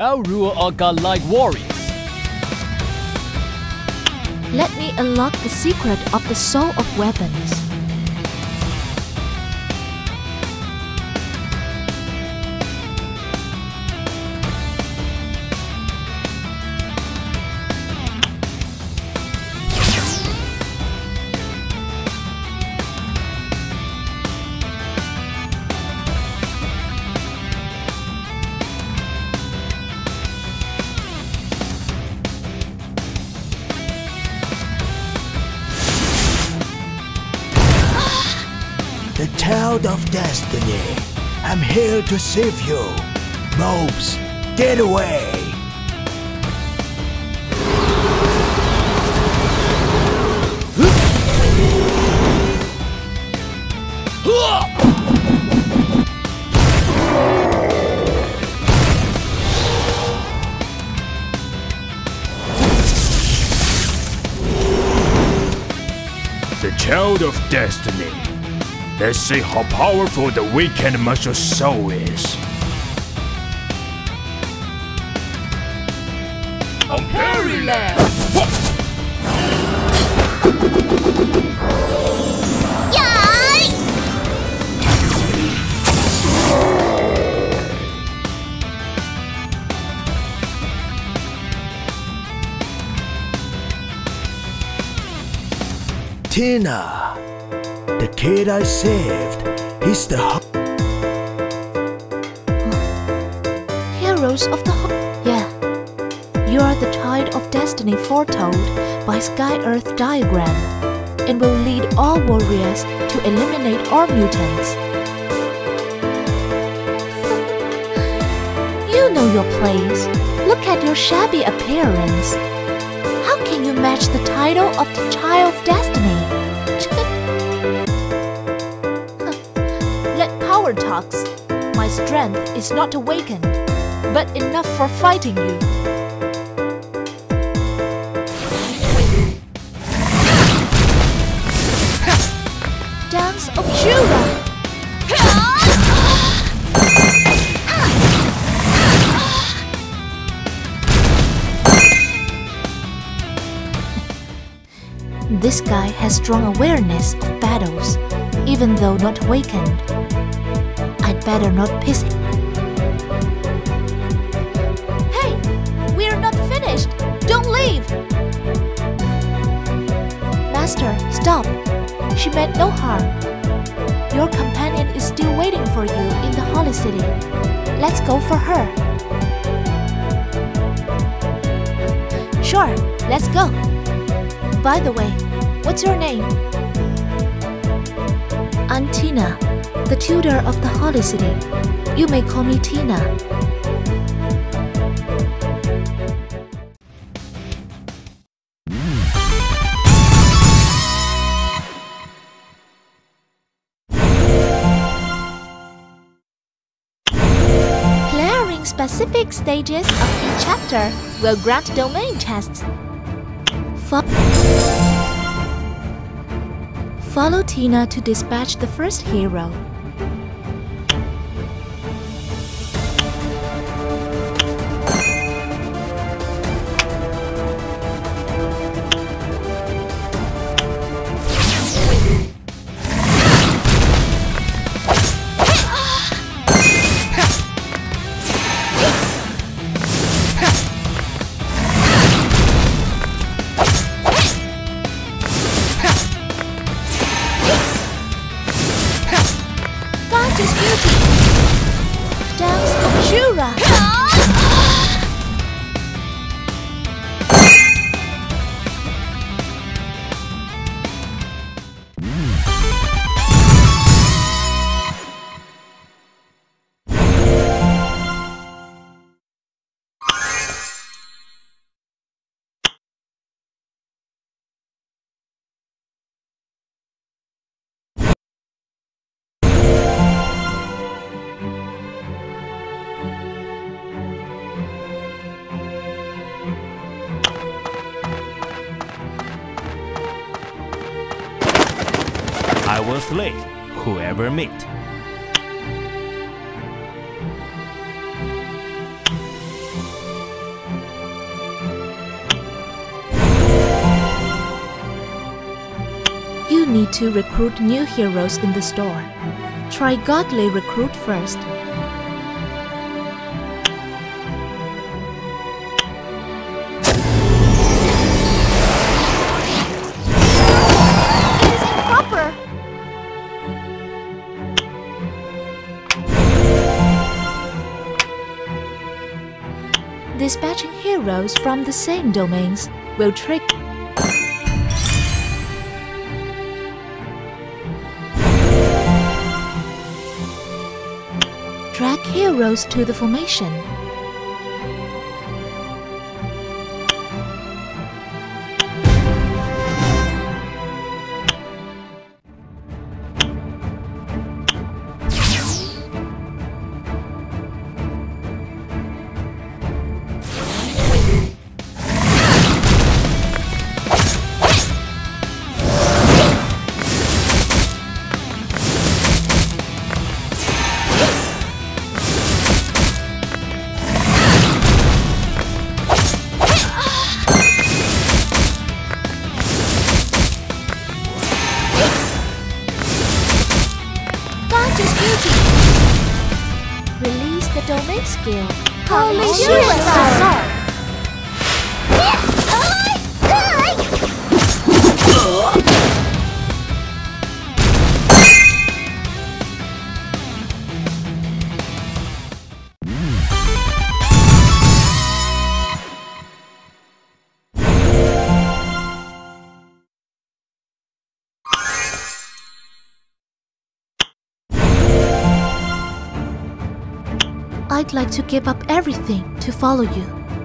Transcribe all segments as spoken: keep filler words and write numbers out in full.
now rule our godlike warriors. Let me unlock the secret of the soul of weapons. The Child of Destiny. I'm here to save you. Mobs, get away! The Child of Destiny. Let's see how powerful the weekend martial soul is. On Perryland! Tina, the kid I saved, he's the Heroes of the Ho- Yeah. You are the Child of Destiny foretold by Sky-Earth diagram and will lead all warriors to eliminate all mutants. You know your place. Look at your shabby appearance. How can you match the title of the Child of Destiny? Let power talks. My strength is not awakened, but enough for fighting you. Dance of Shura! This guy has strong awareness of battles, even though not awakened. I'd better not piss him. Hey! We're not finished! Don't leave! Master, stop! She meant no harm. Your companion is still waiting for you in the Holy City. Let's go for her. Sure, let's go. By the way, what's your name? I'm Tina, the tutor of the Holy City. You may call me Tina. Clearing specific stages of each chapter will grant domain tests. Fo- Follow Tina to dispatch the first hero. Dance of Shura! I will slay whoever meet. need to recruit new heroes in the store. Try Godly Recruit first. It is improper! Dispatching heroes from the same domains will trick. Drag heroes to the formation. Release the domain skill. Holy suicide! I'd like to give up everything to follow you.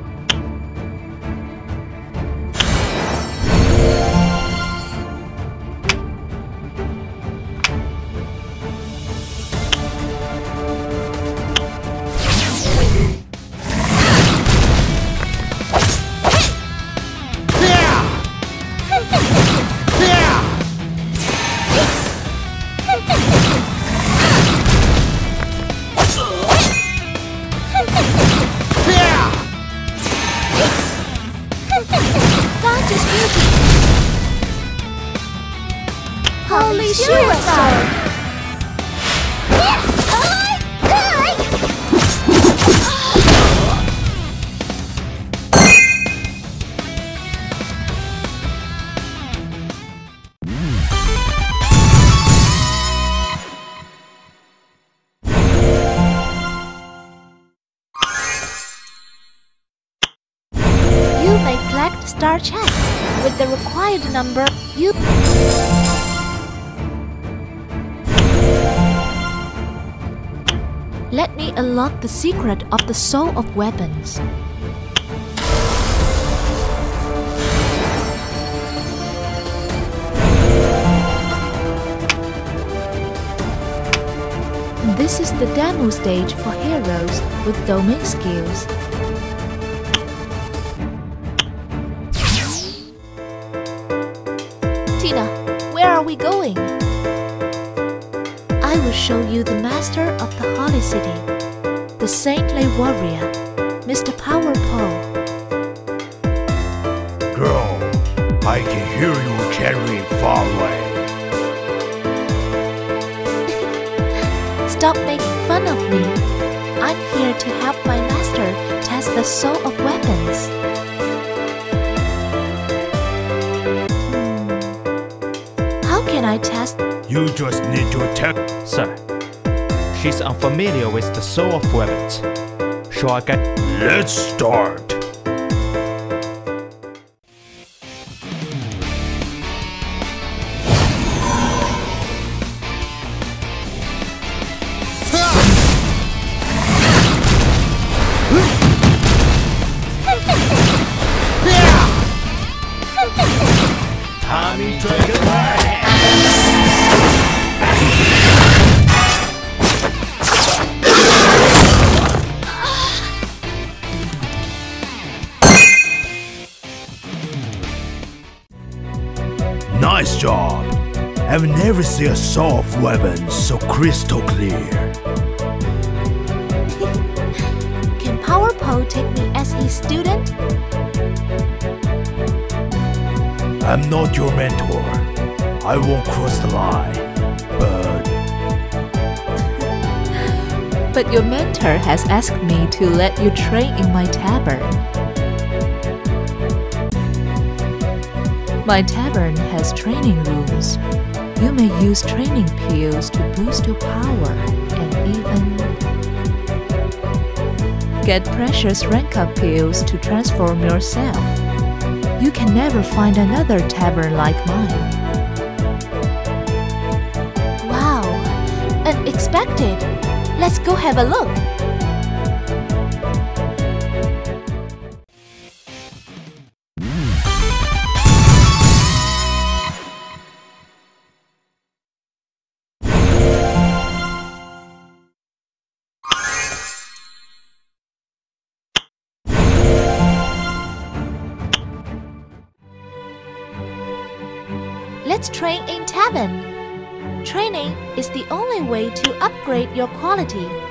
Holy suicide! You may collect star chests with the required number. You Let me unlock the secret of the soul of weapons. This is the demo stage for heroes with domain skills. Tina, where are we going? I will show you the master of the Holy City, the saintly warrior, Mister Power Paul. Girl, I can hear you carrying far away. Stop making fun of me. I'm here to help my master test the soul of weapons. Hmm. How can I test? You just need to attack. Sir, she's unfamiliar with the soul of weapons. Shall I get... Let's start. Tommy Dragon. Nice job. I've never seen a soul of weapons so crystal clear. Can Power Paul take me as his student? I'm not your mentor. I won't cross the line, but... But your mentor has asked me to let you train in my tavern. My tavern has training rooms. You may use training pills to boost your power and even get precious rank-up pills to transform yourself. You can never find another tavern like mine. Wow, unexpected. Let's go have a look. Let's train in tavern. Training is the only way to upgrade your quality.